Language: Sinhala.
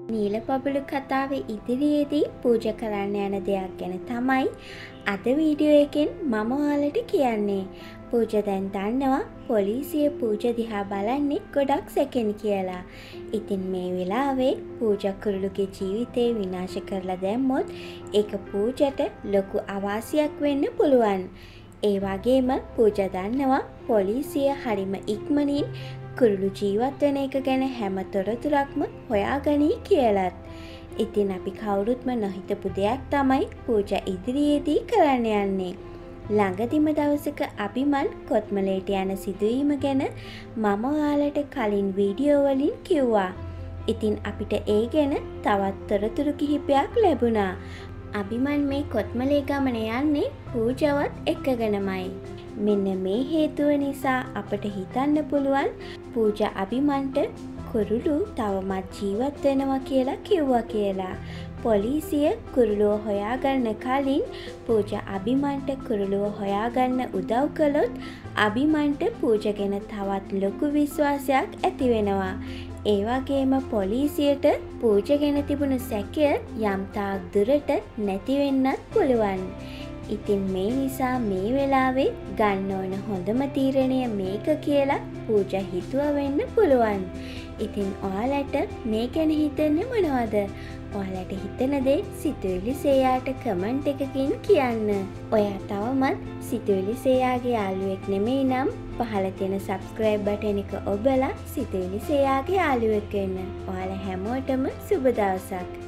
නීලපබළු කතාවේ ඉදිරියේදී පූජා කරන්න යන දෙයක් ගැන තමයි අද වීඩියෝ එකෙන් මම ඔයාලට කියන්නේ. පූජා දැන් දන්නවා පොලිසිය පූජා දිහා බලන්නේ ගොඩක් සැකෙන් කියලා. ඉතින් මේ වෙලාවේ පූජා කුරුළුගේ ජීවිතේ විනාශ කරලා දැම්මොත් ඒක පූජාට ලොකු අවාසියක් වෙන්න පුළුවන්. ඒ වගේම පූජා දන්නවා පොලිසිය හරිම ඉක්මනින් කුරුළු ජීවත් වෙන එක ගැන හැම තොරතුරක්ම හොයාගනී කියලත්. ඉතින් අපි කවුරුත්ම නොහිතපු දෙයක් තමයි පූජා ඉදිරියේදී කරන්න යන්නේ. ළඟදිම දවසක අභිමන් කොත්මලේට යන සිදුවීම ගැන මම ඔයාලට කලින් වීඩියෝ වලින් කිව්වා. ඉතින් අපිට ඒ ගැන තවත් තොරතුරු කිහිපයක් ලැබුණා. අභිමන් මේ කොත්මලේ ගමන යන්නේ පූජාවත් එක්කගෙනමයි. මෙන්න මේ හේතුව නිසා අපට හිතන්න පුළුවන් පූජා අභිමන්ට කුරුළු තවමත් ජීවත් වෙනවා කියලා කිව්වා කියලා. පොලිසිය කුරුළුව හොයාගන්න කලින් පූජා අභිමන්ට කුරුළුව හොයාගන්න උදව් කළොත් අභිමන්ට පූජා ගැන තවත් ලොකු විශ්වාසයක් ඇති වෙනවා. ඒ වගේම පොලිසියට පූජා ගැන තිබුණු සැකය යම් තාක් දුරට නැති වෙන්නත් පුළුවන්. ඉතින් මේ නිසා මේ වෙලාවේ ගන්න ඕන හොඳම තීරණය මේක කියලා පූජා හිතුවා වෙන්න පුළුවන්. ඉතින් ඔයාලට මේ ගැන හිතන්නේ මොනවද? ඔයාලට හිතන දේ සිතුවිලි සේයාට කමෙන්ට් එකකින් කියන්න. ඔයා තවමත් සිතුවිලි සේයාගේ යාළුවෙක් නෙමෙයි නම් පහළ තියෙන subscribe button එක ඔබලා සිතුවිලි සේයාගේ යාළුවෙක් වෙන්න. ඔයාලා හැමෝටම සුබ දවසක්.